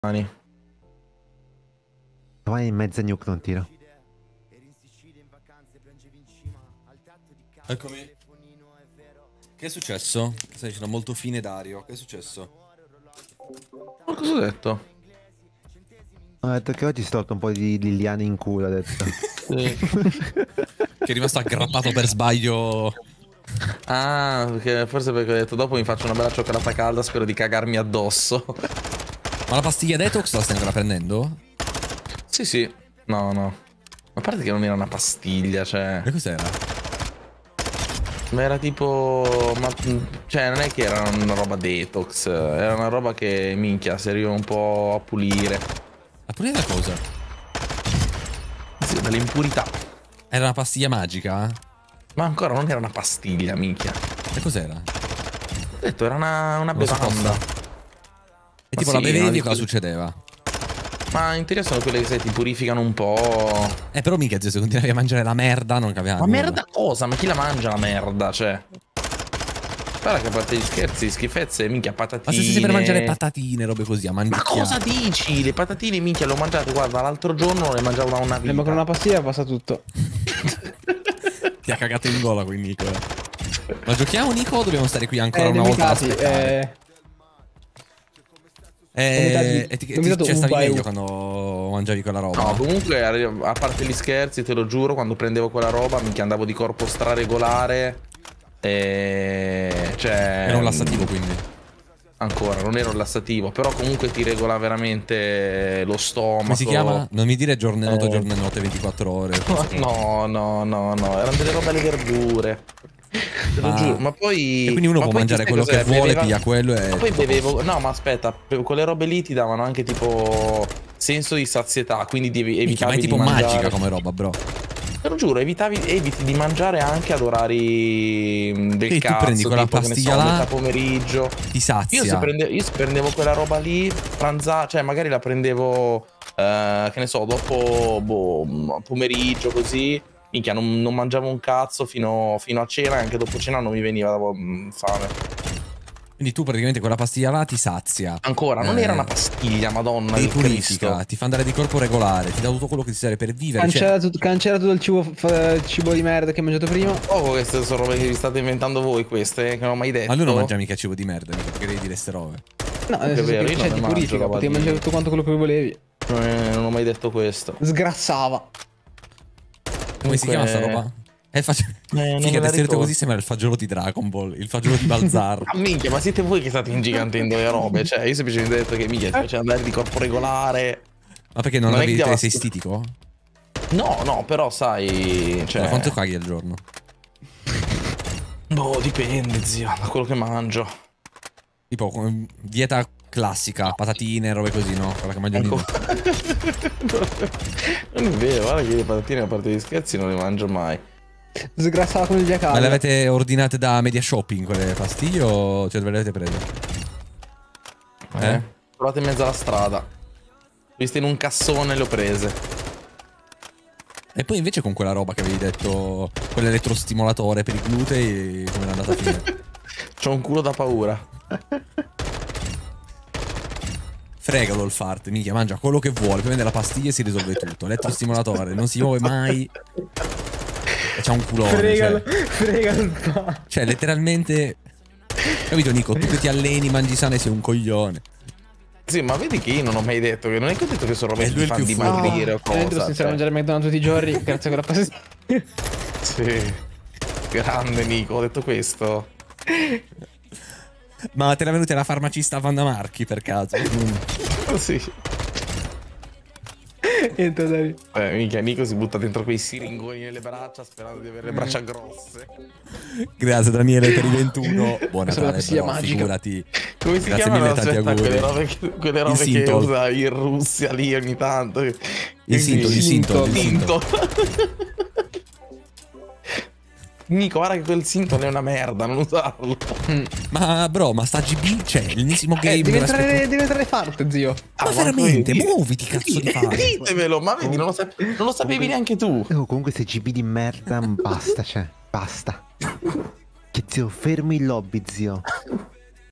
Mani. Vai in mezzo a nuke, non tiro. Eccomi. Che è successo? Stai dicendo molto fine Dario. Che è successo? Ma cosa ho detto? Ho detto che oggi si è tolto un po' di Liliane in culo, ha detto. Sì. Che è rimasto aggrappato per sbaglio. Ah, forse perché ho detto dopo mi faccio una bella cioccolata calda, spero di cagarmi addosso. Ma la pastiglia detox la stai ancora prendendo? Sì, sì. No, no. A parte che non era una pastiglia, cioè. E cos'era? Ma era tipo. Ma. Cioè, non è che era una roba detox. Era una roba che, minchia, serviva un po' a pulire. A pulire da cosa? Sì, dalle impurità. Era una pastiglia magica? Ma ancora non era una pastiglia, minchia. E cos'era? Ho detto, era una Lo so bevanda. E tipo sì, la bevevi no, e cosa succedeva? Ma in teoria sono quelle che sai, ti purificano un po'. Però mica zio, se continuavi a mangiare la merda non capiva Ma nulla. merda cosa? Ma chi la mangia la merda? Cioè. Guarda che a parte gli scherzi, schifezze, minchia, patatine. Ma se sei sempre a mangiare patatine, robe così, a Ma mangiare. cosa dici? Le patatine, minchia, le ho mangiate, guarda, l'altro giorno le mangiavo da una vita. Ma con una pastiglia passa tutto. Ti ha cagato in gola qui Nico. Ma giochiamo Nico o dobbiamo stare qui ancora una volta ad limitati, aspettare? Cioè stavi meglio quando mangiavi quella roba? No, comunque, a parte gli scherzi, te lo giuro, quando prendevo quella roba, minchia, andavo di corpo straregolare. Cioè. Era un lassativo quindi. Ancora, non era un lassativo, però comunque ti regola veramente lo stomaco. Come si chiama? Non mi dire giorno e notte 24 ore. No, no, no, no, erano delle robe alle verdure. Te lo giuro, ma poi. E quindi uno ma può poi mangiare sai quello che cos'è? vuole, piglia quello e. Ma poi bevevo. No, ma aspetta, quelle robe lì ti davano anche tipo senso di sazietà, quindi Minchia, ma è evitavi tipo di mangiare. magica come roba, bro. Te lo giuro, eviti di mangiare anche ad orari del E tu cazzo, prendi quella tipo, che ne pastiglia so, là, metà pomeriggio. ti sazia. Io se prendevo quella roba lì, cioè magari la prendevo, che ne so, dopo pomeriggio così. Minchia, non mangiavo un cazzo fino a cena, e anche dopo cena non mi veniva fame. Quindi tu praticamente quella pastiglia là ti sazia. Ancora, non era una pastiglia, madonna Ti di purifica, Cristo. ti fa andare di corpo regolare, ti dà tutto quello che ti serve per vivere. Cancella tutto il cibo di merda che hai mangiato prima. Oh, queste sono robe che vi state inventando voi, queste, che non ho mai detto. Ma lui non mangia mica cibo di merda, mica perché devi dire ste robe. No, nel senso vero, che io cioè, non ti mangio purifica, roba potevi di- mangiare tutto quanto quello che volevi. Non ho mai detto questo. Sgrassava. Come si chiama sta roba? non Figa, me la descritto ricordo. così sembra il fagiolo di Dragon Ball, il fagiolo di Balzar. Ah, minchia, ma siete voi che state ingigantendo le robe? Cioè, io semplicemente ho detto che minchia, ti piace andare di corpo regolare. Ma perché non Non è avevi che sei ti stitico? No, no, però sai. Cioè. Ma quanto caghi al giorno? Boh, dipende, zio, da quello che mangio. Tipo, dieta classica, patatine, robe così, no? Quella che mangiano Ecco. Non è vero, guarda che le patatine, a parte gli scherzi, non le mangio mai. Sgrassava con il Ma giacardo. le avete ordinate da Media Shopping quelle pastiglie o cioè dove le avete prese? Trovate in mezzo alla strada. Viste in un cassone le ho prese. E poi invece con quella roba che avevi detto, quell'elettrostimolatore per i glutei, come è andata a finire? C'ho un culo da paura. Fregalo il fart, minchia, mangia quello che vuole, poi prende la pastiglia e si risolve tutto. Elettrostimolatore, non si muove mai. E c'ha un culone. Fregalo il fa. Cioè, letteralmente. Capito, Nico? Tu che ti alleni, mangi sano e sei un coglione. Sì, ma vedi che io non ho mai detto che non è che ho detto che sono robe È lui che il ti fanno più dimagrire o Io entro cosa. senza mangiare McDonald's tutti i giorni grazie a quella pastiglia. Sì. Grande Nico, ho detto questo. Ma te l'ha venuta la farmacista Vanna Marchi per caso? Sì. Entra Dario. Minchia, Nico si butta dentro quei siringoni nelle braccia sperando di avere le braccia grosse. Grazie Daniele per i 21. Buona Questa è la Natale, pastiglia però, magica. figurati. Come si Grazie chiamano? mille, tanti Aspetta, auguri. quelle robe che Sintol. usa in Russia lì ogni tanto. Il Sintol. Sinto. Nico, guarda che quel Sintol è una merda, non usarlo. Ma bro, ma sta GB c'è, l'ennesimo game. Deve entrare forte, zio. Ma veramente, muoviti cazzo di fare. Ditemelo, ma vedi, non lo sapevi neanche tu. Comunque se GB di merda, basta, cioè, basta. Che zio, fermi il lobby, zio.